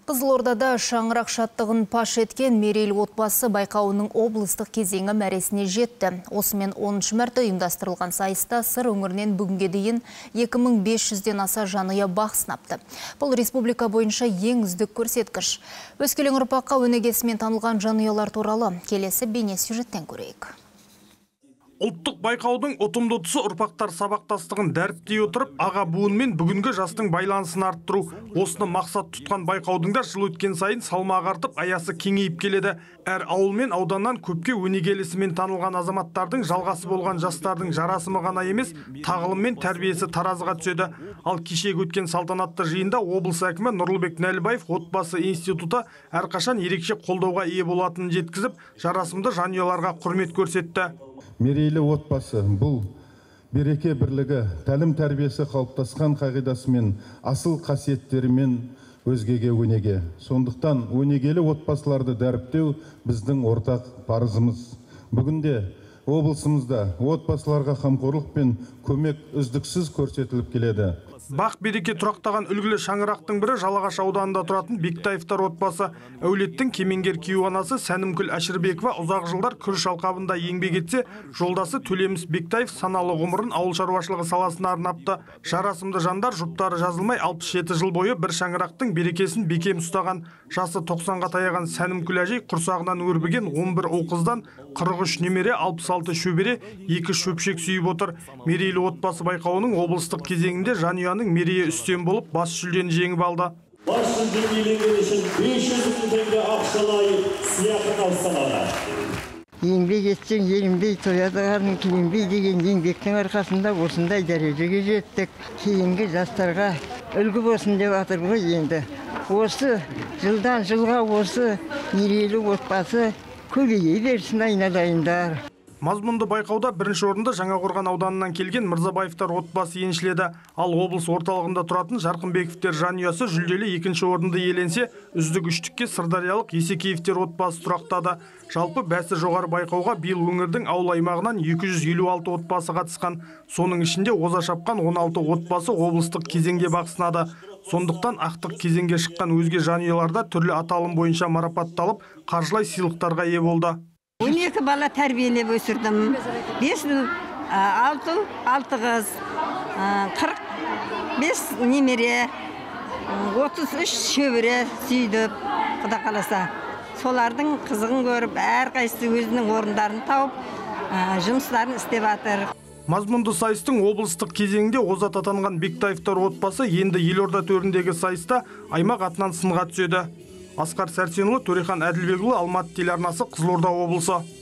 Қызылордада шаңырақ шаттығын паш еткен мерейлі отбасы байқауының облыстық кезеңі мәресіне жетті. Осымен 10-шы мәрте ұйымдастырылған сайыста сыр өңірінен бүгінге дейін 2500-ден аса жанұя бақ сынапты. Бұл республика бойынша ең үздік көрсеткіш. Өскелең ұрпаққа өнегесімен танылған жанұялар туралы келесі бейне сюжеттен көрейік. Ұлттық байқаудың ұтымды тұсы ұрпақтар сабақтастығын дәріптей отырып, аға буын мен бүгінгі жастың байланысын арттыру. Осыны мақсат тұтқан байқаудың да жыл өткен сайын салмағы артып, аясы кеңейіп келеді. Әр ауыл мен ауданнан көпке өнегелісімен танылған азаматтардың жалғасы болған жастардың жарасымы ғана емес, тағылым мен тәрбиесі таразыға түседі. Ал кешегі өткен салтанатты жиында облыс әкімі Нұрлыбек Нәлібаев отбасы институты әрқашан ерекше қолдауға ие болатынын жеткізіп, жарасымды жанұяларға құрмет көрсетті. Мерейлі отбасы бұл береке бірлігі, тәлім тәрбиесі қалыптасқан қағидасымен, асыл қасиеттерімен өзгеге өнеге. Сондықтан өнегелі отбасыларды дәріптеу біздің ортақ парызымыз. Бүгінде облысымызда отбасыларға қамқорлық пен көмек үздіксіз көрсетіліп келеді. Бақ береке тұрақтаған үлгілі шаңырақтың бірі Жалағаш ауданында тұратын Бектаевтар отбасы. Әулеттің кемеңгер күйеу анасы Сәнімгүл Әшірбекова ұзақ жылдар күріш алқабында еңбек етсе, жолдасы Төлеміс Бектаев саналы ғұмырын ауыл шаруашылығы саласына арнапты. Жарасымды жандар жұптары жазылмай 67 жыл бойы бір шаңырақтың берекесін бекем ұстаған. Жасы 90-ға таяған Сәнімгүл әжей құрсағынан өрбіген 11 ұл қыздан 43 немере, 66 шөбере, 2 шөпшек сүйіп отыр. Мерейлі отбасы байқауының облыстық кезеңінде жанұяның мерейі үстем болып, бас жүлдені жеңіп алды. Бас жүлдені иеленген үшін 500 мың теңге ақшалай сыйақы табысталады. Еңбек етсең, еленбей тоядығарын киінбей деген еңбектің арқасында осындай дәрежеге жеттік. Кейінгі жастарға үлгі болсын деп жатыр ғой енді. Осы жылдан жылға осы мерейлі отбасы көбейе берсін айналайындар. Мазмұнды байқауда бірінші орынды Жаңақорған ауданынан келген Мырзабаевтар отбасы еншіледі. Ал облыс орталығында тұратын Жарқынбековтер жанұясы жүлделі екінші орынды иеленсе, үздік үштікке Сырдариялық Есекеевтер отбасы тұрақтады. Жалпы бәсі жоғары байқауға биыл өңірдің ауыл аймағынан 256 отбасы қатысқан. Соның ішінде оза шапқан 16 отбасы облыстық кезеңде бақ сынады. Сондықтан ақтық кезеңге шыққан өзге жанұяларда түрлі аталым бойынша марапатталып, қаржылай сыйлықтарға ие болды. 12 бала тәрбиелеп өсірдім. 5 ұл, 6 қыз, 45 немере, 33 шөбере сүйдіп, Құда қаласа. Солардың қызығын көріп, әрқайсысы өзінің орындарын тауып, жұмыстарын істеп жатыр. Мазмұнды сайыстың облыстық кезеңінде озат атанған Бектаевтар отбасы енді Елорда төріндегі сайыста аймақ атынан сынға түседі. Асқар Сәрсенұлы, Төрехан Әділбекұлы, Алматы телеарнасы, Қызылорда облысы.